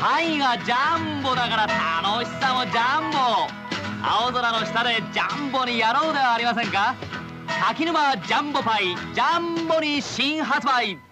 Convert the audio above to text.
パイがジャンボだから楽しさもジャンボ。青空の下でジャンボにやろうではありませんか。柿沼ジャンボパイジャンボに新発売。